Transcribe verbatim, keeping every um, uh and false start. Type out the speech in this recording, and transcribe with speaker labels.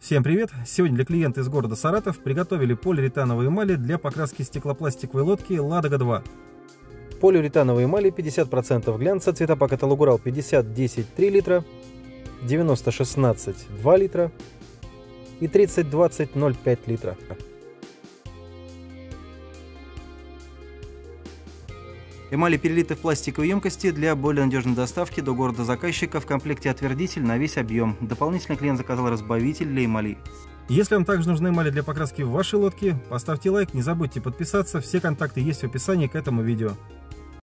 Speaker 1: Всем привет! Сегодня для клиента из города Саратов приготовили полиуретановые эмали для покраски стеклопластиковой лодки Ладога два. Полиуретановые эмали пятьдесят процентов глянца, цвета по каталогу РАЛ пятьдесят десять три литра, девяносто шестнадцать два литра и тридцать двадцать ноль пять литра. Эмали перелиты в пластиковой емкости для более надежной доставки до города заказчика. В комплекте отвердитель на весь объем. Дополнительно клиент заказал разбавитель для эмалей. Если вам также нужны эмали для покраски в вашей лодке, поставьте лайк, не забудьте подписаться. Все контакты есть в описании к этому видео.